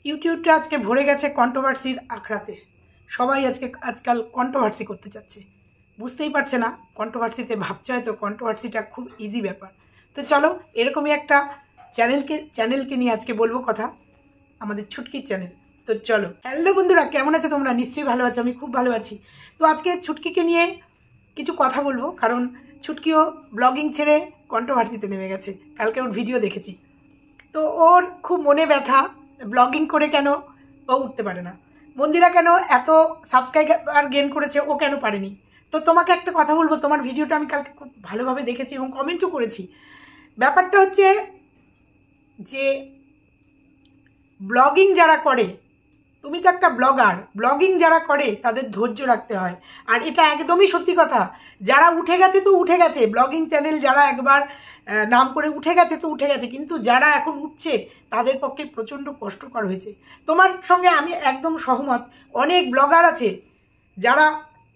ইউটিউবটা আজকে ভরে গেছে কন্ট্রোভার্সির আখড়াতে। সবাই আজকাল কন্ট্রোভার্সি করতে চাচ্ছে, বুঝতেই পারছে না কন্ট্রোভার্সিতে ভাবছে হয়তো কন্ট্রোভার্সিটা খুব ইজি ব্যাপার। তো চলো এরকমই একটা চ্যানেলকে নিয়ে আজকে বলবো কথা, আমাদের ছুটকির চ্যানেল। তো চলো, হ্যালো বন্ধুরা, কেমন আছো তোমরা? নিশ্চয়ই ভালো আছো, আমি খুব ভালো আছি। তো আজকে ছুটকিকে নিয়ে কিছু কথা বলবো, কারণ ছুটকিও ব্লগিং ছেড়ে কন্ট্রোভার্সিতে নেমে গেছে। কালকে ওর ভিডিও দেখেছি, তো ওর খুব মনে ব্যথা, ব্লগিং করে কেন ও উঠতে পারে না, মন্দিরা কেন এত সাবস্ক্রাইবার গেন করেছে ও কেন পারেনি। তো তোমাকে একটা কথা বলবো, তোমার ভিডিওটা আমি কালকে খুব ভালোভাবে দেখেছি এবং কমেন্টও করেছি। ব্যাপারটা হচ্ছে যে ব্লগিং যারা করে, তুমি তো একটা ব্লগার, ব্লগিং যারা করে তাদের ধৈর্য রাখতে হয়। আর এটা একদমই সত্যি কথা, যারা উঠে গেছে তো উঠে গেছে, ব্লগিং চ্যানেল যারা একবার নাম করে উঠে গেছে তো উঠে গেছে, কিন্তু যারা এখন উঠছে তাদের পক্ষে প্রচণ্ড কষ্টকর হয়েছে। তোমার সঙ্গে আমি একদম সহমত। অনেক ব্লগার আছে যারা,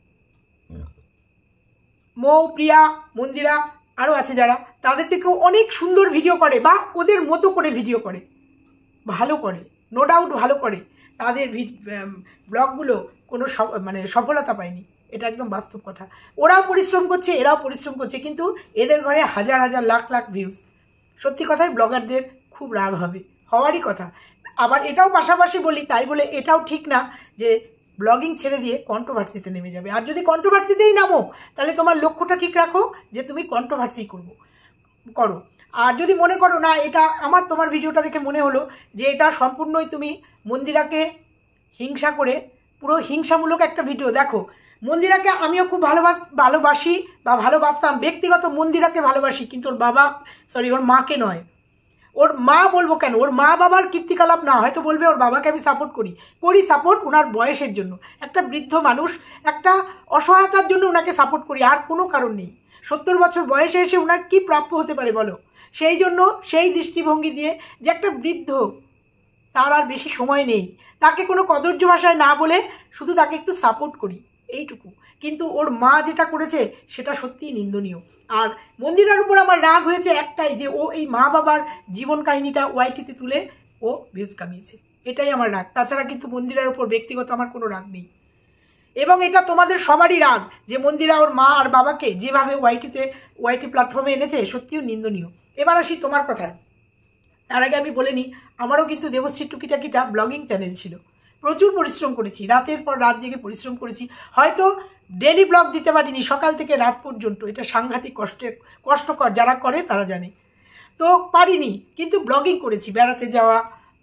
মৌ, প্রিয়া, মন্দিরা, আরও আছে যারা তাদের থেকেও অনেক সুন্দর ভিডিও করে বা ওদের মতো করে ভিডিও করে, ভালো করে, নো ডাউট ভালো করে। তাদের ব্লগগুলো কোনো সফলতা পায়নি, এটা একদম বাস্তব কথা। ওরাও পরিশ্রম করছে, এরাও পরিশ্রম করছে, কিন্তু এদের ঘরে হাজার হাজার লাখ লাখ ভিউজ। সত্যি কথাই ব্লগারদের খুব রাগ হবে, হওয়ারই কথা। আবার এটাও পাশাপাশি বলি, তাই বলে এটাও ঠিক না যে ব্লগিং ছেড়ে দিয়ে কন্ট্রোভার্সিতে নেমে যাবে। আর যদি কন্ট্রোভার্সিতেই নামো, তাহলে তোমার লক্ষ্যটা ঠিক রাখো যে তুমি কন্ট্রোভার্সি করো। আর যদি মনে করো না, এটা আমার তোমার ভিডিওটা দেখে মনে হলো যে এটা সম্পূর্ণই তুমি মন্দিরাকে হিংসা করে, পুরো হিংসামূলক একটা ভিডিও। দেখো, মন্দিরাকে আমিও খুব ভালোবাসি বা ভালোবাসতাম, ব্যক্তিগত মন্দিরাকে ভালোবাসি, কিন্তু ওর মাকে নয়। ওর মা বলবো কেন, ওর মা বাবার কীর্তিকলাপ না, হয়তো বলবে ওর বাবাকে আমি সাপোর্ট করি সাপোর্ট ওনার বয়সের জন্য। একটা বৃদ্ধ মানুষ, একটা অসহায়তার জন্য ওনাকে সাপোর্ট করি, আর কোনো কারণ নেই। 70 বছর বয়সে এসে ওনার কী প্রাপ্য হতে পারে বলো? সেই জন্য সেই দৃষ্টিভঙ্গি দিয়ে যে একটা বৃদ্ধ, তার আর বেশি সময় নেই, তাকে কোনো কদর্য ভাষায় না বলে শুধু তাকে একটু সাপোর্ট করি, এইটুকু। কিন্তু ওর মা যেটা করেছে সেটা সত্যিই নিন্দনীয়। আর মন্দিরার উপর আমার রাগ হয়েছে একটাই, যে ও এই মা বাবার জীবন কাহিনীটা ওয়াইটিতে তুলে ও ভিউজ কামিয়েছে, এটাই আমার রাগ। তাছাড়া কিন্তু মন্দিরার উপর ব্যক্তিগত আমার কোনো রাগ নেই। এবং এটা তোমাদের সবারই রাগ যে মন্দিরা ওর মা আর বাবাকে যেভাবে ওয়াইটি প্ল্যাটফর্মে এনেছে, সত্যিও নিন্দনীয়। এবার আসি তোমার কথায়। তার আগে আমি বলে নিই, আমারও কিন্তু দেবশ্রী টুকিটাকিটা ব্লগিং চ্যানেল ছিল। প্রচুর পরিশ্রম করেছি, রাতের পর রাত জেগে পরিশ্রম করেছি। হয়তো ডেলি ব্লগ দিতে পারিনি, সকাল থেকে রাত পর্যন্ত, এটা সাংঘাতিক কষ্টকর, যারা করে তারা জানে। তো পারিনি, কিন্তু ব্লগিং করেছি, বেড়াতে যাওয়া,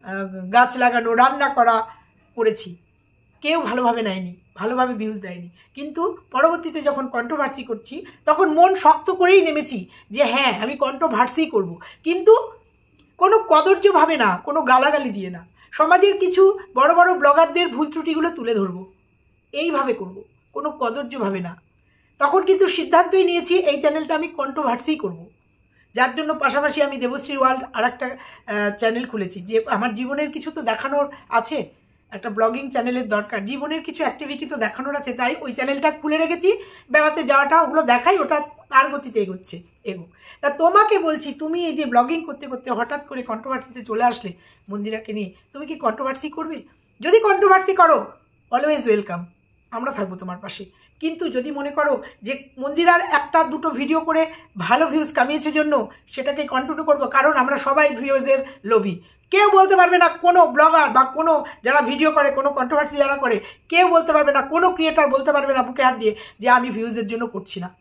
গাছ লাগানো, রান্না করেছি। কেউ ভালোভাবে নেয়নি, ভালোভাবে ভিউজ দেয়নি। কিন্তু পরবর্তীতে যখন কন্ট্রোভার্সি করছি, তখন মন শক্ত করেই নেমেছি যে হ্যাঁ, আমি কন্ট্রোভার্সি করব, কিন্তু কোনো কদর্যভাবে না, কোনো গালাগালি দিয়ে না। সমাজের কিছু বড় বড় ব্লগারদের ভুল ত্রুটিগুলো তুলে ধরবো, এইভাবে করব, কোনো কদর্যভাবে না। তখন কিন্তু সিদ্ধান্তই নিয়েছি এই চ্যানেলটা আমি কন্ট্রোভার্সি করব, যার জন্য পাশাপাশি আমি দেবশ্রী ওয়ার্ল্ড আর একটা চ্যানেল খুলেছি, যে আমার জীবনের কিছু তো দেখানোর আছে, একটা ব্লগিং চ্যানেলের দরকার, জীবনের কিছু অ্যাক্টিভিটি তো দেখানোর আছে, তাই ওই চ্যানেলটা খুলে রেখেছি। বেড়াতে যাওয়াটা ওগুলো দেখাই, ওটা তার গতিতে এগোচ্ছে। তা তোমাকে বলছি, তুমি এই যে ব্লগিং করতে করতে হঠাৎ করে কন্ট্রোভার্সিতে চলে আসলে মন্দিরাকে নিয়ে, তুমি কি কন্ট্রোভার্সি করবে? যদি কন্ট্রোভার্সি করো, অলওয়েজ ওয়েলকাম, আমরা থাকবো তোমার পাশে। কিন্তু যদি মনে করো যে মন্দিরার একটা দুটো ভিডিও করে ভালো ভিউজ কামিয়েছে জন্য সেটাকে কন্টিনিউ করবো, কারণ আমরা সবাই ভিউজের লোভী। কেউ বলতে পারবে না, কোনো ব্লগার বা কোনো যারা ভিডিও করে, কোনো কন্ট্রোভার্সি যারা করে, কেউ বলতে পারবে না, কোনো ক্রিয়েটার বলতে পারবে না বুকে হাত দিয়ে যে আমি ভিউজের জন্য করছি না।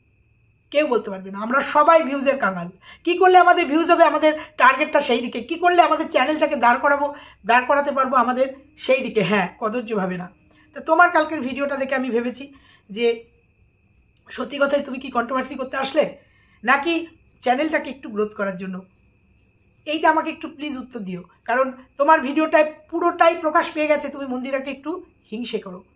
কেউ বলতে পারবে না। আমরা সবাই ভিউজের কাঙাল। কি করলে আমাদের ভিউজ হবে, আমাদের টার্গেটটা সেই দিকে, কি করলে আমাদের চ্যানেলটাকে দাঁড় করাতে পারবো আমাদের সেই দিকে, হ্যাঁ, কদর্যভাবে না। তো তোমার কালকের ভিডিওটা দেখে আমি ভেবেছি যে সত্যি কথাই তুমি কি কন্ট্রোভার্সি করতে আসলে, নাকি চ্যানেলটাকে একটু গ্রোথ করার জন্য? এইটা আমাকে একটু প্লিজ উত্তর দিও, কারণ তোমার ভিডিওটায় পুরোটাই প্রকাশ পেয়ে গেছে তুমি মন্দিরাকে একটু হিংসে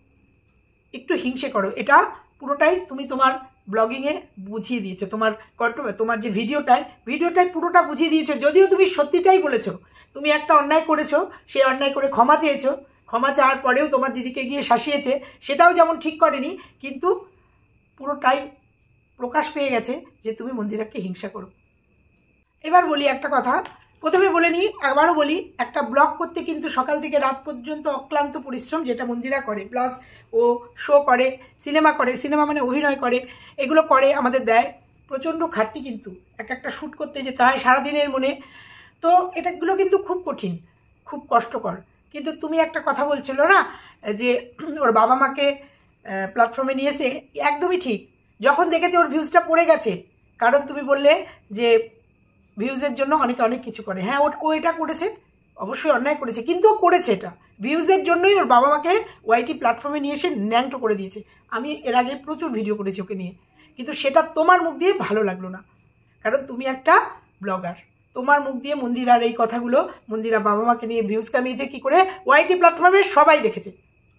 করো, এটা পুরোটাই তুমি তোমার ব্লগিংয়ে বুঝিয়ে দিয়েছো, তোমার যে ভিডিওটায় পুরোটা বুঝিয়ে দিয়েছো। যদিও তুমি সত্যিটাই বলেছো, তুমি একটা অন্যায় করেছো, সেই অন্যায় করে ক্ষমা চেয়েছো, ক্ষমা চাওয়ার পরেও তোমার দিদিকে গিয়ে শাসিয়েছে, সেটাও যেমন ঠিক করেনি, কিন্তু পুরোটাই প্রকাশ পেয়ে গেছে যে তুমি মন্দিরাকে হিংসা করো। এবার বলি একটা কথা, প্রথমে বলে নিই, আবারও বলি, একটা ব্লগ করতে কিন্তু সকাল থেকে রাত পর্যন্ত অক্লান্ত পরিশ্রম, যেটা মন্দিরা করে, প্লাস ও শো করে, সিনেমা করে, সিনেমা মানে অভিনয় করে, এগুলো করে, আমাদের দেয়। প্রচণ্ড খাটনি কিন্তু, একটা শ্যুট করতে যেতে হয় সারাদিনের মনে। তো এটাগুলো কিন্তু খুব কঠিন, খুব কষ্টকর। কিন্তু তুমি একটা কথা বলছিল না যে ওর বাবা মাকে প্ল্যাটফর্মে নিয়েছে, একদমই ঠিক। যখন দেখেছে ওর ভিউজটা পড়ে গেছে, কারণ তুমি বললে যে ভিউজের জন্য অনেকে অনেক কিছু করে। হ্যাঁ, ও এটা করেছে, অবশ্যই অন্যায় করেছে, কিন্তু ও করেছে এটা ভিউজের জন্যই। ওর বাবা মাকে ওয়াইটি প্ল্যাটফর্মে নিয়ে এসে ন্যাংটো করে দিয়েছে। আমি এর আগে প্রচুর ভিডিও করেছি ওকে নিয়ে, কিন্তু সেটা তোমার মুখ দিয়ে ভালো লাগলো না, কারণ তুমি একটা ব্লগার। তোমার মুখ দিয়ে মন্দিরার এই কথাগুলো, মন্দিরা বাবা মাকে নিয়ে ভিউজ কামিয়েছে কী করে, ওয়াইটি প্ল্যাটফর্মে সবাই দেখেছে,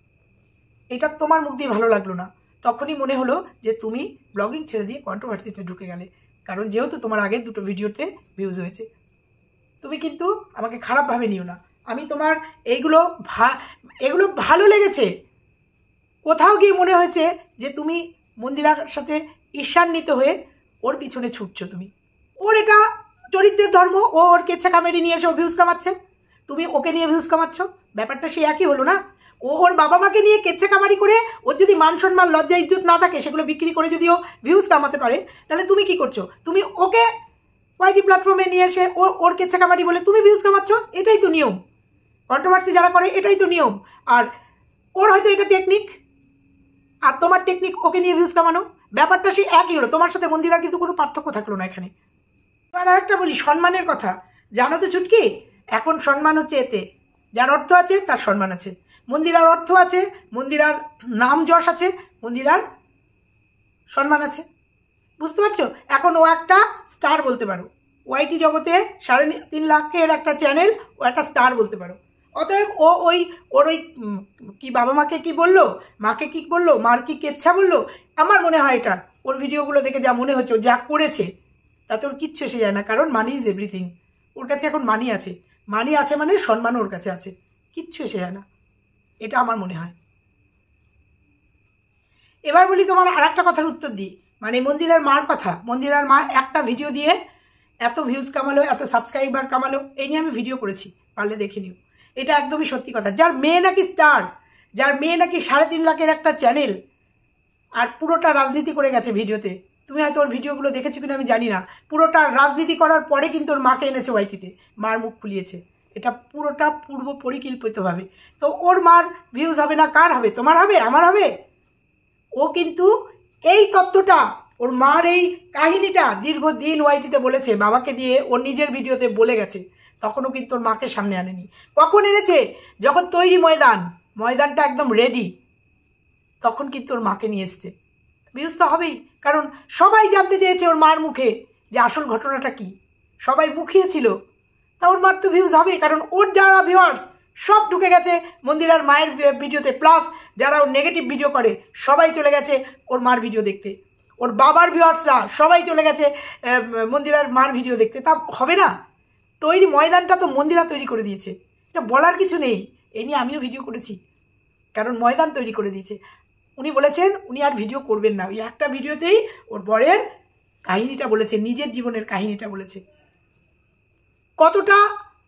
এটা তোমার মুখ দিয়ে ভালো লাগলো না। তখনই মনে হলো যে তুমি ব্লগিং ছেড়ে দিয়ে কন্ট্রোভার্সিতে ঢুকে গেলে, কারণ যেহেতু তোমার আগের দুটো ভিডিওতে ভিউজ হয়েছে। তুমি কিন্তু আমাকে খারাপভাবে নিও না। আমি তোমার এগুলো ভালো লেগেছে। কোথাও গিয়ে মনে হয়েছে যে তুমি মন্দিরার সাথে ঈর্ষান্বিত হয়ে ওর পিছনে ছুটছো। তুমি, ওর এটা চরিত্রের ধর্ম, ও ওর কেচ্ছা কামেডি নিয়ে এসে ও ভিউজ কামাচ্ছে, তুমি ওকে নিয়ে ভিউজ কামাচ্ছ, ব্যাপারটা সে একই হলো না? ও ওর বাবা মাকে নিয়ে কেচ্ছা কামারি করে, ওর যদি মান সম্মান লজ্জা ইজ্জত না থাকে, সেগুলো বিক্রি করে যদি ও ভিউজ কামাতে পারে, তাহলে তুমি কি করছো? তুমি ওকে ওয়াইটি প্ল্যাটফর্মে নিয়ে এসে ওর কেচ্ছা কামারি বলে তুমি ভিউজ কামাচ্ছ। এটাই তো নিয়ম, কন্ট্রোভার্সি যারা করে এটাই তো নিয়ম। আর ওর হয়তো এটা টেকনিক, আর তোমার টেকনিক ওকে নিয়ে ভিউজ কামানো, ব্যাপারটা সেই একই হলো। তোমার সাথে মন্দিরার কিন্তু কোনো পার্থক্য থাকলো না এখানে। এবার আর একটা বলি, সম্মানের কথা। জানো তো ছুটকি, এখন সম্মান হচ্ছে এতে, যার অর্থ আছে তার সম্মান আছে। মন্দিরার অর্থ আছে, মন্দিরার নাম যশ আছে, মন্দিরার সম্মান আছে, বুঝতে পারছো? এখন ও একটা স্টার বলতে পারো, ওয়াইটি জগতে 3.5 লাখের একটা চ্যানেল, ও একটা স্টার বলতে পারো। অতএব ও ওর কি বাবা মাকে কি বললো, মাকে কি বললো, মার কি কেচ্ছা বললো, আমার মনে হয় এটা ওর ভিডিওগুলো দেখে যা মনে হচ্ছে, যা করেছে তাতে ওর কিচ্ছু এসে যায় না, কারণ মানি ইজ এভরিথিং। ওর কাছে এখন মানি আছে, মানি আছে মানে সম্মান ওর কাছে আছে, কিচ্ছু এসে যায় না, এটা আমার মনে হয়। এবার বলি তোমার আর একটা কথার উত্তর দিই, মানে মন্দিরার মার কথা। মন্দিরার মা একটা ভিডিও দিয়ে এত ভিউজ কামালো, এত সাবস্ক্রাইবার কামালো, এই নিয়ে আমি ভিডিও করেছি, পারলে দেখে নিও। এটা একদমই সত্যি কথা। যার মেয়ে নাকি স্টার, যার মেয়ে নাকি 3.5 লাখের একটা চ্যানেল, আর পুরোটা রাজনীতি করে গেছে ভিডিওতে। তুমি হয়তো ওর ভিডিওগুলো দেখেছো কিনা আমি জানি না, পুরোটা রাজনীতি করার পরে কিন্তু ওর মাকে এনেছে ওয়াইটিতে, মার মুখ খুলিয়েছে। এটা পুরোটা পূর্ব পরিকল্পিতভাবে। তো ওর মার ভিউজ হবে না, কার হবে? তোমার হবে, আমার হবে? ও কিন্তু এই তথ্যটা, ওর মার এই কাহিনীটা দীর্ঘদিন ওয়াইটিতে বলেছে, বাবাকে দিয়ে ওর নিজের ভিডিওতে বলে গেছে। তখনও কিন্তু ওর মাকে সামনে আনেনি। কখন এনেছে? যখন তৈরি ময়দানটা একদম রেডি, তখন কিন্তু ওর মাকে নিয়ে এসছে। ভিউজ তো হবেই, কারণ সবাই জানতে চেয়েছে ওর মার মুখে যে আসল ঘটনাটা কি, সবাই মুখিয়েছিল। তা ওর মার তো ভিউজ হবে, কারণ ওর যারা ভিউয়ার্স সব ঢুকে গেছে মন্দিরার মায়ের ভিডিওতে, প্লাস যারা ওর নেগেটিভ ভিডিও করে সবাই চলে গেছে ওর মার ভিডিও দেখতে। ওর বাবার ভিউয়ার্সরা সবাই চলে গেছে মন্দিরার মার ভিডিও দেখতে। তা হবে না? ময়দানটা তো মন্দিরা তৈরি করে দিয়েছে, এটা বলার কিছু নেই। এই নিয়ে আমিও ভিডিও করেছি, কারণ ময়দান তৈরি করে দিয়েছে। উনি বলেছেন উনি আর ভিডিও করবেন না, ওই একটা ভিডিওতেই ওর বরের কাহিনীটা বলেছে, নিজের জীবনের কাহিনীটা বলেছে। কতটা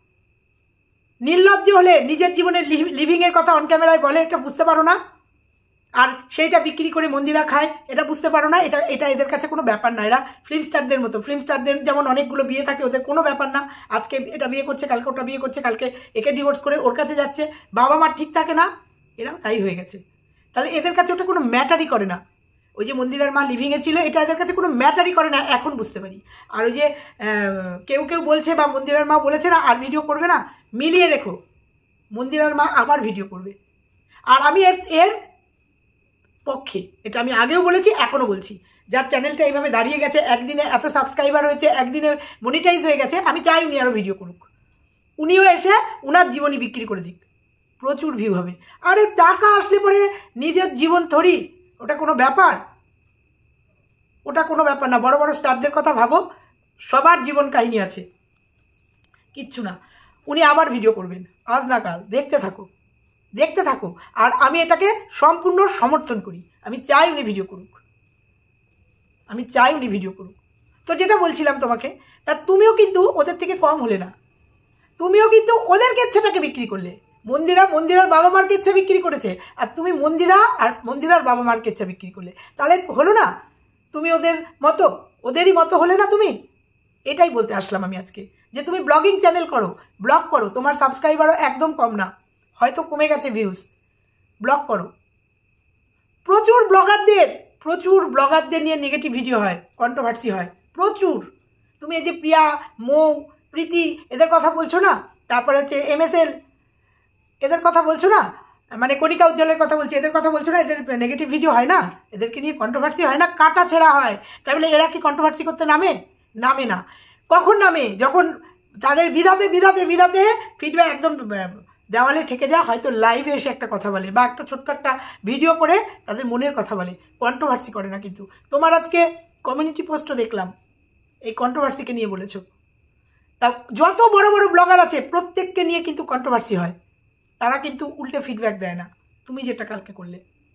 নির্লজ্জ হলে নিজের জীবনের লিভিংয়ের কথা অন ক্যামেরায় বলে, এটা বুঝতে পারো না? আর সেইটা বিক্রি করে মন্দিরা খায়, এটা বুঝতে পারো না? এটা এদের কাছে কোনো ব্যাপার না। এরা ফিল্ম স্টারদের মতো, ফিল্ম স্টারদের যেমন অনেকগুলো বিয়ে থাকে, ওদের কোনো ব্যাপার না। আজকে এটা বিয়ে করছে, কালকে ওটা বিয়ে করছে, কালকে একে ডিভোর্স করে ওর কাছে যাচ্ছে। বাবা মা ঠিক থাকে না, এরাও তাই হয়ে গেছে। তাহলে এদের কাছে ওটা কোনো ম্যাটারই করে না। ওই যে মন্দিরার মা লিভিংয়ে ছিল, এটা এদের কাছে কোনো ম্যাটারই করে না, এখন বুঝতে পারি। আর ওই যে কেউ বলছে বা মন্দিরার মা বলেছে না আর ভিডিও করবে না, মিলিয়ে রেখো, মন্দিরার মা আবার ভিডিও করবে। আর আমি এর পক্ষে, এটা আমি আগেও বলেছি, এখনও বলছি, যার চ্যানেলটা এইভাবে দাঁড়িয়ে গেছে, একদিনে এত সাবস্ক্রাইবার হয়েছে, একদিনে মনিটাইজ হয়ে গেছে, আমি চাই উনি আরও ভিডিও করুক, উনিও এসে উনার জীবনী বিক্রি করে দিক, প্রচুর ভিউ হবে। আরে টাকা আসলে পরে নিজের জীবন থরি, ওটা কোনো ব্যাপার? ওটা কোনো ব্যাপার না। বড় বড় স্টারদের কথা ভাবো, সবার জীবন কাহিনী আছে, কিচ্ছু না। উনি আবার ভিডিও করবেন, আজ না কাল, দেখতে থাকো। আর আমি এটাকে সম্পূর্ণ সমর্থন করি, আমি চাই উনি ভিডিও করুক, তো যেটা বলছিলাম তোমাকে, তা তুমিও কিন্তু ওদের থেকে কম হলে না। তুমিও কিন্তু ওদের কেচ্ছাটাকে বিক্রি করলে। মন্দিরার বাবা মার কেচ্ছা বিক্রি করেছে, আর তুমি মন্দিরার বাবা মার কেচ্ছা বিক্রি করলে। তাহলে হলো না তুমি ওদেরই মতো হলে না তুমি? এটাই বলতে আসলাম আমি আজকে, যে তুমি ব্লগিং চ্যানেল করো, ব্লগ করো, তোমার সাবস্ক্রাইবারও একদম কম না, হয়তো কমে গেছে ভিউজ, ব্লগ করো। প্রচুর ব্লগারদের নিয়ে নেগেটিভ ভিডিও হয়, কন্ট্রোভার্সি হয় প্রচুর। তুমি এই যে প্রিয়া, মৌ, প্রীতি এদের কথা বলছো না, তারপরে হচ্ছে MSL এদের কথা বলছো না, মানে কণিকা উজ্জ্বলের কথা বলছি, এদের কথা বলছো না, এদের নেগেটিভ ভিডিও হয় না, এদেরকে নিয়ে কন্ট্রোভার্সি হয় না, কাটা ছেঁড়া হয়। তাই বলে এরা কি কন্ট্রোভার্সি করতে নামে না। কখন নামে? যখন তাদের বিধাতে ফিডব্যাক একদম দেওয়ালে ঠেকে যায়, হয়তো লাইভে এসে একটা কথা বলে বা একটা ছোট্ট একটা ভিডিও করে তাদের মনের কথা বলে, কন্ট্রোভার্সি করে না। কিন্তু তোমার আজকে কমিউনিটি পোস্টও দেখলাম এই কন্ট্রোভার্সিকে নিয়ে বলেছো। তা যত বড় বড় ব্লগার আছে প্রত্যেককে নিয়ে কিন্তু কন্ট্রোভার্সি হয়, তারা কিন্তু উল্টে ফিডব্যাক দেয় না। তুমি যেটা কালকে করলে,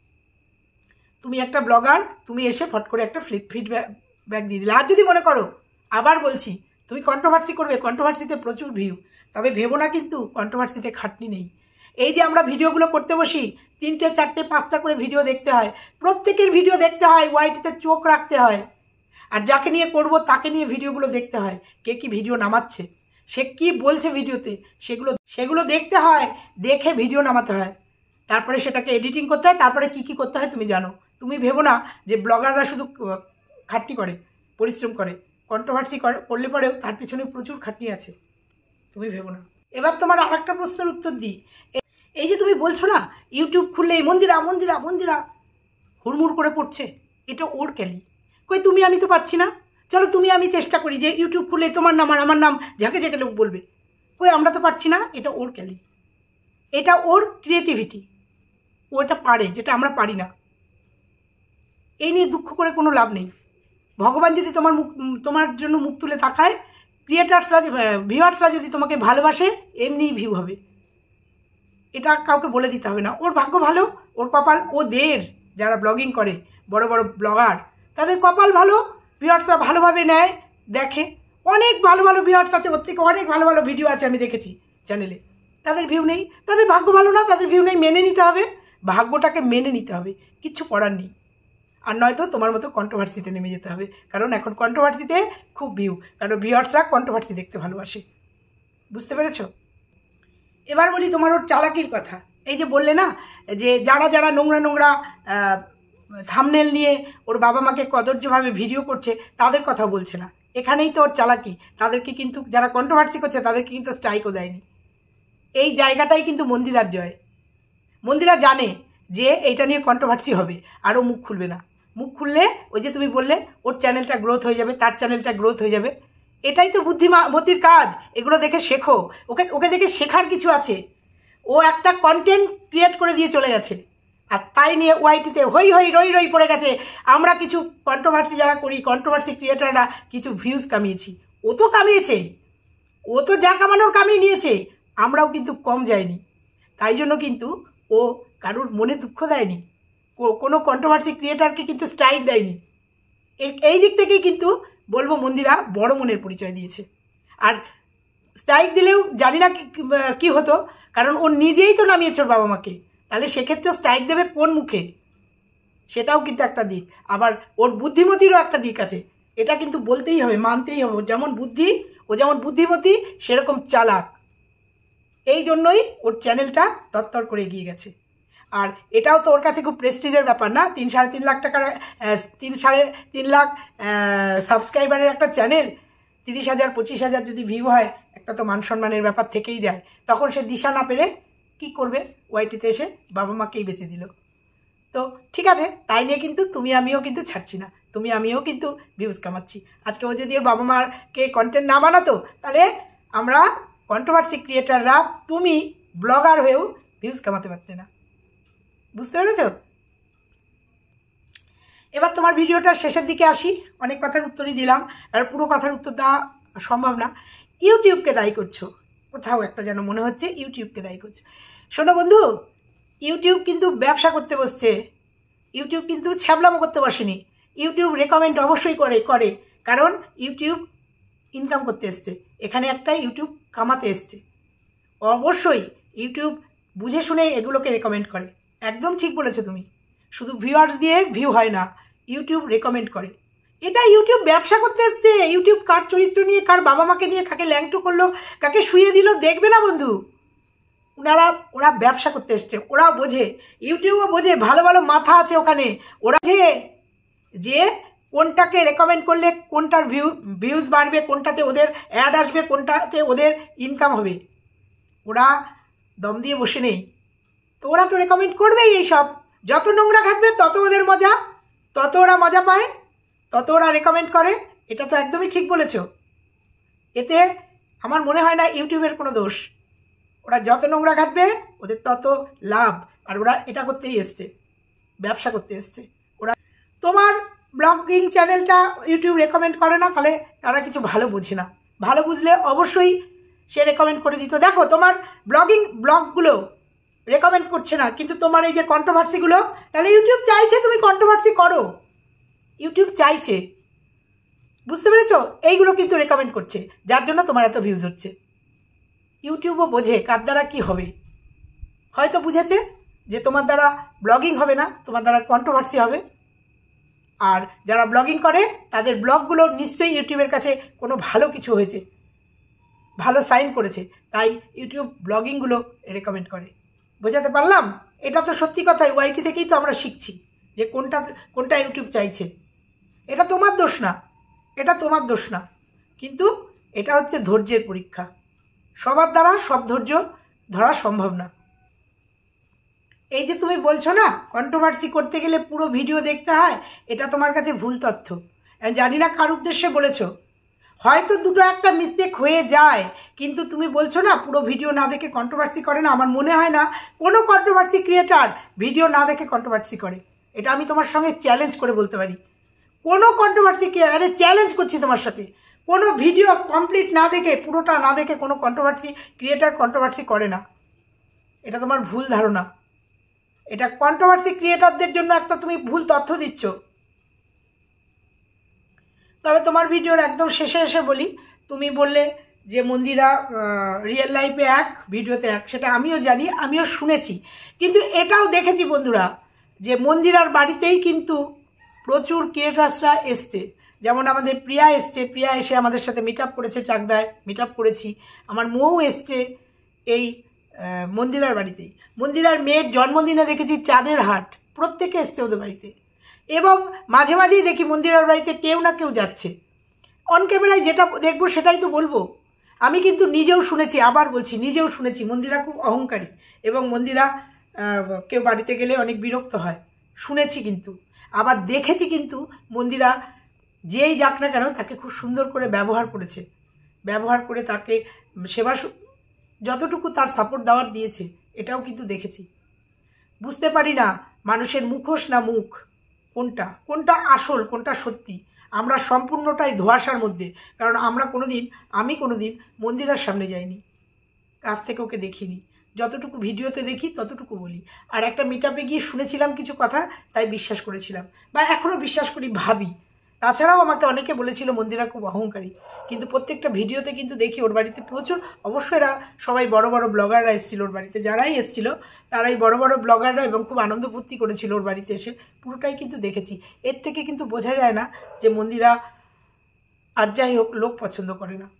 তুমি একটা ব্লগার, তুমি এসে ফট করে একটা ফিডব্যাক দিয়ে দিলে। আর যদি মনে করো, আবার বলছি, তুমি কন্ট্রোভার্সি করবে, কন্ট্রোভার্সিতে প্রচুর ভিউ, তবে ভেবো না কিন্তু কন্ট্রোভার্সিতে খাটনি নেই। এই যে আমরা ভিডিওগুলো করতে বসি, 3টে 4টে 5টা করে ভিডিও দেখতে হয়, প্রত্যেকের ভিডিও দেখতে হয়, ওয়াইটিতে চোখ রাখতে হয়, আর যাকে নিয়ে করব তাকে নিয়ে ভিডিওগুলো দেখতে হয়, কে কি ভিডিও নামাচ্ছে, সে কি বলছে ভিডিওতে, সেগুলো দেখতে হয়, দেখে ভিডিও নামাতে হয়, তারপরে সেটাকে এডিটিং করতে হয়, তারপরে কি করতে হয় তুমি জানো। তুমি ভেবো না যে ব্লগাররা শুধু খাটনি করে, পরিশ্রম করে, কন্ট্রোভার্সি করলে পরেও তার পিছনে প্রচুর খাটনি আছে, তুমি ভেবো না। এবার তোমার আর একটা প্রশ্নের উত্তর দিই। এই যে তুমি বলছো না ইউটিউব খুললেই মন্দিরা হুড়মুড় করে পড়ছে, এটা ওর ক্যালি। কই তুমি আমি তো পাচ্ছি না, চলো তুমি আমি চেষ্টা করি যে ইউটিউব খুললে তোমার নাম আর আমার নাম ঝাঁকে লোক বলবে, কই আমরা তো পারছি না। এটা ওর ক্যালি, এটা ওর ক্রিয়েটিভিটি, ও এটা পারে যেটা আমরা পারি না। এই নিয়ে দুঃখ করে কোনো লাভ নেই। ভগবান যদি তোমার জন্য মুখ তুলে তাকায়, ভিউয়ার্সরা যদি তোমাকে ভালোবাসে, এমনিই ভিউ হবে, এটা কাউকে বলে দিতে হবে না। ওর ভাগ্য ভালো, ওর কপাল, ওদের যারা ব্লগিং করে বড় বড় ব্লগার, তাদের কপাল ভালো, ভিউয়ার্সরা ভালোভাবে নেয়, দেখে। অনেক ভালো ভিউয়ার্স আছে, ওর থেকে অনেক ভালো ভিডিও আছে আমি দেখেছি চ্যানেলে, তাদের ভিউ নেই, তাদের ভাগ্য ভালো না, তাদের ভিউ নেই, মেনে নিতে হবে, ভাগ্যটাকে মেনে নিতে হবে, কিচ্ছু করার নেই। আর নয়তো তোমার মতো কন্ট্রোভার্সিতে নেমে যেতে হবে, কারণ এখন কন্ট্রোভার্সিতে খুব ভিউ, কারণ ভিউয়ার্সরা কন্ট্রোভার্সি দেখতে ভালোবাসে। বুঝতে পেরেছ? এবার বলি তোমার ওর চালাকির কথা। এই যে বললে না যে যারা নোংরা থাম্বনেল নিয়ে ওর বাবা মাকে কদর্যভাবে ভিডিও করছে, তাদের কথা বলছে না, এখানেই তো ওর চালাকি। তাদেরকে কিন্তু, যারা কন্ট্রোভার্সি করছে তাদেরকে কিন্তু স্ট্রাইকও দেয়নি। এই জায়গাটাই কিন্তু মন্দিরার জয়। মন্দিরা জানে যে এইটা নিয়ে কন্ট্রোভার্সি হবে, আর ও মুখ খুলবে না। মুখ খুললে ওই যে তুমি বললে ওর চ্যানেলটা গ্রোথ হয়ে যাবে, তার চ্যানেলটা গ্রোথ হয়ে যাবে। এটাই তো বুদ্ধিমতির কাজ। এগুলো দেখে শেখো, ওকে দেখে শেখার কিছু আছে। ও একটা কন্টেন্ট ক্রিয়েট করে দিয়ে চলে গেছে, আর তাই নিয়ে ওয়াইটিতে হই রই পড়ে গেছে। আমরা কিছু কন্ট্রোভার্সি যারা করি, কন্ট্রোভার্সি ক্রিয়েটাররা কিছু ভিউজ কামিয়েছি, ও তো কামিয়েছে, ও তো যা কামানোর কামিয়ে নিয়েছে, আমরাও কিন্তু কম যাইনি। তাই জন্য কিন্তু ও কারোর মনে দুঃখ দেয়নি, কোনো কন্ট্রোভার্সি ক্রিয়েটারকে কিন্তু স্ট্রাইক দেয়নি। এই দিক থেকেই কিন্তু বলবো মন্দিরা বড় মনের পরিচয় দিয়েছে। আর স্ট্রাইক দিলেও জানি না কি হতো, কারণ ও নিজেই তো নামিয়েছে ওর বাবা মাকে, তাহলে সেক্ষেত্রেও স্ট্রাইক দেবে কোন মুখে, সেটাও কিন্তু একটা দিক। আবার ওর বুদ্ধিমতিরও একটা দিক আছে, এটা কিন্তু বলতেই হবে, মানতেই হবে। ও যেমন বুদ্ধিমতী সেরকম চালাক। এই জন্যই ওর চ্যানেলটা তরতর করে এগিয়ে গেছে। আর এটাও তো ওর কাছে খুব প্রেস্টিজের ব্যাপার না, 3-3.5 লাখ টাকার 3.5 লাখ সাবস্ক্রাইবারের একটা চ্যানেল, 30,000-25,000 যদি ভিউ হয়, একটা তো মান সম্মানের ব্যাপার থেকেই যায়। তখন সে দিশা না পেরে কি করবে, ওয়াইটিতে এসে বাবা মাকেই বেঁচে দিল। তো ঠিক আছে, তাই নিয়ে কিন্তু তুমি আমিও কিন্তু ছাড়ছি না, তুমি আমিও কিন্তু ভিউজ কামাচ্ছি। আজকে ও যদি ওর বাবা মাকে কন্টেন্ট না বানাতো, তাহলে আমরা কন্ট্রোভার্সি ক্রিয়েটাররা, তুমি ব্লগার হয়েও ভিউজ কামাতে পারতে না। বুঝতে পেরেছ? এবার তোমার ভিডিওটা শেষের দিকে আসি। অনেক কথার উত্তরই দিলাম, আর পুরো কথার উত্তর দেওয়া সম্ভব না। ইউটিউবকে দায়ী করছো, কোথাও একটা যেন মনে হচ্ছে ইউটিউবকে দায়ী করছো। শোনো বন্ধু, ইউটিউব কিন্তু ব্যবসা করতে বসছে, ইউটিউব কিন্তু ছ্যাবলামো করতে বসেনি। ইউটিউব রেকমেন্ড অবশ্যই করে, কারণ ইউটিউব ইনকাম করতে এসছে, এখানে একটা ইউটিউব কামাতে এসছে। অবশ্যই ইউটিউব বুঝে শুনে এগুলোকে রেকমেন্ড করে। একদম ঠিক বলেছো তুমি। শুধু ভিউয়ার্স দিয়ে ভিউ হয় না, ইউটিউব রেকমেন্ড করে। এটা ইউটিউব ব্যবসা করতে এসছে। ইউটিউব কার চরিত্র নিয়ে, কার বাবা মাকে নিয়ে, কাকে ল্যাংটো করলো, কাকে শুয়ে দিল দেখবে না বন্ধু। ওরা ব্যবসা করতে এসছে। ওরা বোঝে, ইউটিউবও বোঝে, ভালো ভালো মাথা আছে ওখানে। ওরা বোঝে যে কোনটাকে রেকমেন্ড করলে কোনটার ভিউজ বাড়বে, কোনটাতে ওদের অ্যাড আসবে, কোনটাতে ওদের ইনকাম হবে। ওরা দম দিয়ে বসে নেই, তো ওরা তো রেকমেন্ড করবেই। এইসব যত নোংরা ঘাটবে তত ওদের মজা, তত ওরা মজা পায়, তত ওরা রেকমেন্ড করে। এটা তো একদমই ঠিক বলেছ। এতে আমার মনে হয় না ইউটিউবের কোনো দোষ। ওরা যত নোংরা ঘাটবে ওদের তত লাভ। আর ওরা এটা করতেই এসছে, ব্যবসা করতে এসছে। ওরা তোমার ব্লগিং চ্যানেলটা ইউটিউব রেকমেন্ড করে না, তাহলে তারা কিছু ভালো বুঝে না। ভালো বুঝলে অবশ্যই সে রেকমেন্ড করে দিত। দেখো তোমার ব্লগগুলো রেকমেন্ড করছে না, কিন্তু তোমার এই যে কন্ট্রোভার্সিগুলো, তাহলে ইউটিউব চাইছে তুমি কন্ট্রোভার্সি করো। ইউটিউব চাইছে, বুঝতে পেরেছো? এইগুলো কিন্তু রেকমেন্ড করছে, যার জন্য তোমার এত ভিউজ হচ্ছে। ইউটিউবও বোঝে কার দ্বারা কি হবে। হয়তো বুঝেছে যে তোমার দ্বারা ব্লগিং হবে না, তোমার দ্বারা কন্ট্রোভার্সি হবে। আর যারা ব্লগিং করে তাদের ব্লগগুলো নিশ্চয়ই ইউটিউবের কাছে কোনো ভালো কিছু হয়েছে, ভালো সাইন করেছে, তাই ইউটিউব ব্লগিংগুলো রেকমেন্ড করে। বোঝাতে পারলাম? এটা তো সত্যি কথাই। ওয়াইটি থেকেই তো আমরা শিখছি যে কোনটা ইউটিউব চাইছে। এটা তোমার দোষ না, এটা তোমার দোষ না, কিন্তু এটা হচ্ছে ধৈর্যের পরীক্ষা। সবার দ্বারা সব ধৈর্য ধরা সম্ভব না। এই যে তুমি বলছো না কন্ট্রোভার্সি করতে গেলে পুরো ভিডিও দেখতে হয়, এটা তোমার কাছে ভুল তথ্য। জানি না কার উদ্দেশ্যে বলেছো, হয়তো দুটো একটা মিস্টেক হয়ে যায়, কিন্তু তুমি বলছো না পুরো ভিডিও না দেখে কন্ট্রোভার্সি করে না। আমার মনে হয় না কোনো কন্ট্রোভার্সি ক্রিয়েটার ভিডিও না দেখে কন্ট্রোভার্সি করে। এটা আমি তোমার সঙ্গে চ্যালেঞ্জ করে বলতে পারি। কোনো কন্ট্রোভার্সি ক্রিয়েটার, চ্যালেঞ্জ করছি তোমার সাথে, কোনো ভিডিও কমপ্লিট না দেখে, পুরোটা না দেখে কোনো কন্ট্রোভার্সি ক্রিয়েটার কন্ট্রোভার্সি করে না। এটা তোমার ভুল ধারণা। এটা কন্ট্রোভার্সি ক্রিয়েটারদের জন্য একটা তুমি ভুল তথ্য দিচ্ছ। তবে তোমার ভিডিওর একদম শেষে এসে বলি, তুমি বললে যে মন্দিরা রিয়েল লাইফে এক, ভিডিওতে এক। সেটা আমিও জানি, আমিও শুনেছি, কিন্তু এটাও দেখেছি বন্ধুরা যে মন্দিরার বাড়িতেই কিন্তু প্রচুর ক্রিয়েটার্সরা এসছে। যেমন আমাদের প্রিয়া এসছে, প্রিয়া এসে আমাদের সাথে মিট আপ করেছে, চাকদায় মিট আপ করেছি। আমার মৌ এসছে এই মন্দিরার বাড়িতেই। মন্দিরার মেয়ের জন্মদিনে দেখেছি চাঁদের হাট, প্রত্যেকে এসছে ওদের বাড়িতে। এবং মাঝে মাঝেই দেখি মন্দিরার বাড়িতে কেউ না কেউ যাচ্ছে। অন ক্যামেরায় যেটা দেখবো সেটাই তো বলবো। আমি কিন্তু নিজেও শুনেছি, আবার বলছি, নিজেও শুনেছি মন্দিরা খুব অহংকারী এবং মন্দিরা কেউ বাড়িতে গেলে অনেক বিরক্ত হয়, শুনেছি। কিন্তু আবার দেখেছি কিন্তু মন্দিরা যেই যাক না কেন তাকে খুব সুন্দর করে ব্যবহার করেছে, ব্যবহার করে তাকে সেবা যতটুকু তার সাপোর্ট দেওয়ার দিয়েছে, এটাও কিন্তু দেখেছি। বুঝতে পারি না মানুষের মুখোশ না মুখ, কোনটা আসল, কোনটা সত্যি। আমরা সম্পূর্ণটাই ধোঁয়াশার মধ্যে, কারণ আমি কোনোদিন মন্দিরের সামনে যাইনি, কাছ থেকে ওকে দেখিনি। যতটুকু ভিডিওতে দেখি ততটুকু বলি। আর একটা মিট আপে গিয়ে শুনেছিলাম কিছু কথা, তাই বিশ্বাস করেছিলাম, বা এখনও বিশ্বাস করি, ভাবি। তাছাড়াও আমাকে অনেকে বলেছিল মন্দিরা খুব অহংকারী, কিন্তু প্রত্যেকটা ভিডিওতে কিন্তু দেখি ওর বাড়িতে প্রচুর, অবশ্যই এরা সবাই বড় বড় ব্লগাররা এসেছিল ওর বাড়িতে, যারাই এসেছিল তারাই বড় বড় ব্লগাররা, এবং খুব আনন্দ ফুর্তি করেছিল ওর বাড়িতে এসে, পুরোটাই কিন্তু দেখেছি। এর থেকে কিন্তু বোঝা যায় না যে মন্দিরা আর যাই হোক লোক পছন্দ করে না।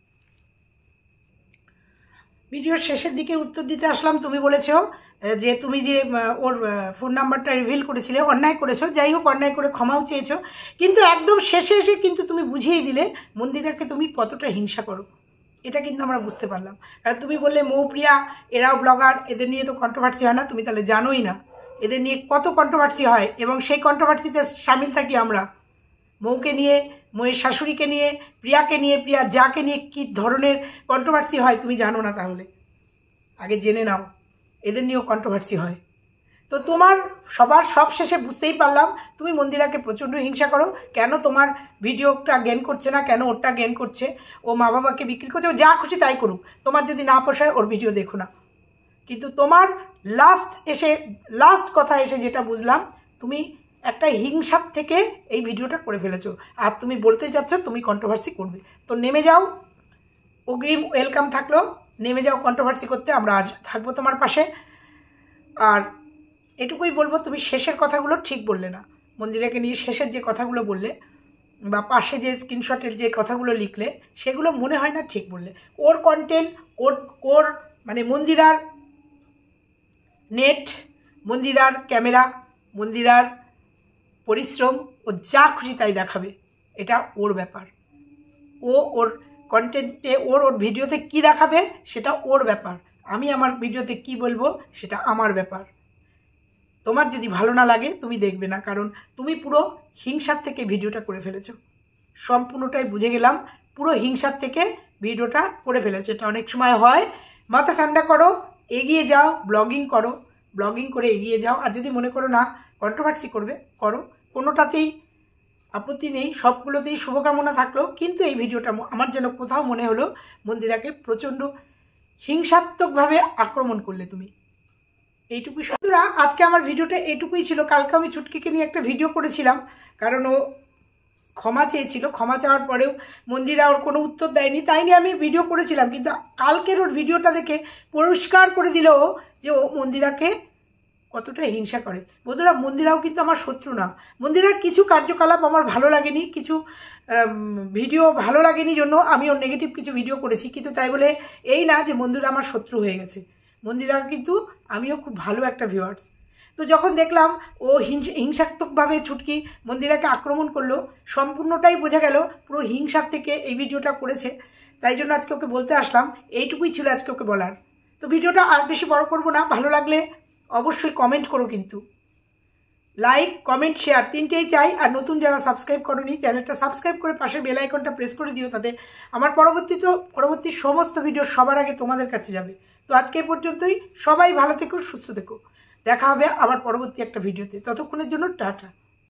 ভিডিওর শেষের দিকে উত্তর দিতে আসলাম। তুমি বলেছ যে তুমি যে ওর ফোন নাম্বারটা রিভিল করেছিলে, অন্যায় করেছো, যাই হোক অন্যায় করে ক্ষমাও চেয়েছো, কিন্তু একদম শেষে এসে কিন্তু তুমি বুঝিয়ে দিলে মন্দিরাকে তুমি কতটা হিংসা করো। এটা কিন্তু আমরা বুঝতে পারলাম। কারণ তুমি বললে মৌপ্রিয়া এরাও ব্লগার, এদের নিয়ে তো কন্ট্রোভার্সি হয় না। তুমি তাহলে জানোই না এদের নিয়ে কত কন্ট্রোভার্সি হয়, এবং সেই কন্ট্রোভার্সিতে সামিল থাকি আমরা। মৌকে নিয়ে, মৌয়ের শাশুড়িকে নিয়ে, প্রিয়াকে নিয়ে, প্রিয়া যাকে নিয়ে কী ধরনের কন্ট্রোভার্সি হয় তুমি জানো না। তাহলে আগে জেনে নাও এদের নিয়েও কন্ট্রোভার্সি হয়। তো তোমার সব শেষে বুঝতেই পারলাম তুমি মন্দিরাকে প্রচণ্ড হিংসা করো। কেন তোমার ভিডিওটা গেন করছে না, কেন ওরটা গেন করছে, ও মা বাবাকে বিক্রি করছে, ও যা খুশি তাই করুক, তোমার যদি না পোষায় ওর ভিডিও দেখো না। কিন্তু তোমার লাস্ট কথা এসে যেটা বুঝলাম, তুমি একটা হিংসার থেকে এই ভিডিওটা করে ফেলেছো, আর তুমি বলতে চাচ্ছ তুমি কন্ট্রোভার্সি করবে। তো নেমে যাও, অগ্রিম ওয়েলকাম থাকলো। নেমে যাও কন্ট্রোভার্সি করতে, আমরা আজ থাকবো তোমার পাশে। আর এটুকুই বলবো, তুমি শেষের কথাগুলো ঠিক বললে না। মন্দিরাকে নিয়ে শেষের যে কথাগুলো বললে বা পাশে যে স্ক্রিনশটের যে কথাগুলো লিখলে সেগুলো মনে হয় না ঠিক বললে। ওর কন্টেন্ট, ওর মানে মন্দিরার নেট, মন্দিরার ক্যামেরা, মন্দিরার পরিশ্রম, ও যা খুশি তাই দেখাবে, এটা ওর ব্যাপার। ওর কন্টেন্টে ওর ভিডিওতে কি দেখাবে সেটা ওর ব্যাপার। আমি আমার ভিডিওতে কি বলবো সেটা আমার ব্যাপার। তোমার যদি ভালো না লাগে তুমি দেখবে না, কারণ তুমি পুরো হিংসার থেকে ভিডিওটা করে ফেলেছো। সম্পূর্ণটাই বুঝে গেলাম, পুরো হিংসার থেকে ভিডিওটা করে ফেলেছো। এটা অনেক সময় হয়। মাথা ঠান্ডা করো, এগিয়ে যাও, ব্লগিং করো, ব্লগিং করে এগিয়ে যাও। আর যদি মনে করো না কন্ট্রোভার্সি করবে, করো, কোনোটাতেই আপত্তি নেই, সবগুলোতেই শুভকামনা থাকলো। কিন্তু এই ভিডিওটা আমার যেন কোথাও মনে হলো মন্দিরাকে প্রচণ্ড হিংসাত্মকভাবে আক্রমণ করলে তুমি। এইটুকুই। সুতরাং আজকে আমার ভিডিওটা এইটুকুই ছিল। কালকে আমি ছুটকিকে নিয়ে একটা ভিডিও করেছিলাম, কারণ ও ক্ষমা চেয়েছিল। ক্ষমা চাওয়ার পরেও মন্দিরা ওর কোনো উত্তর দেয়নি, তাই নিয়ে আমি ভিডিও করেছিলাম। কিন্তু কালকের ওর ভিডিওটা দেখে পরিষ্কার করে দিল যে ও মন্দিরাকে কতটা হিংসা করে। বন্ধুরা, মন্দিরাও কিন্তু আমার শত্রু না। মন্দিরার কিছু কার্যকলাপ আমার ভালো লাগেনি, কিছু ভিডিও ভালো লাগেনি জন্য আমি ওর নেগেটিভ কিছু ভিডিও করেছি। কিন্তু তাই বলে এই না যে মন্দিরা আমার শত্রু হয়ে গেছে। মন্দিরার কিন্তু আমিও খুব ভালো একটা ভিউয়ার্স। তো যখন দেখলাম ও হিংসাত্মকভাবে ছুটকি মন্দিরাকে আক্রমণ করলো, সম্পূর্ণটাই বোঝা গেল পুরো হিংসার থেকে এই ভিডিওটা করেছে। তাই জন্য আজকে ওকে বলতে আসলাম। এইটুকুই ছিল আজকে ওকে বলার। তো ভিডিওটা আর বেশি বড় করব না। ভালো লাগলে অবশ্যই কমেন্ট করো, কিন্তু লাইক, কমেন্ট, শেয়ার তিনটেই চাই। আর নতুন যারা সাবস্ক্রাইব করোনি চ্যানেলটা সাবস্ক্রাইব করে পাশে বেল আইকনটা প্রেস করে দিও, তাতে আমার পরবর্তী সমস্ত ভিডিও সবার আগে তোমাদের কাছে যাবে। তো আজকে এই পর্যন্তই। সবাই ভালো থেকো, সুস্থ থেকো। দেখা হবে আবার পরবর্তী একটা ভিডিওতে। ততক্ষণের জন্য টাটা।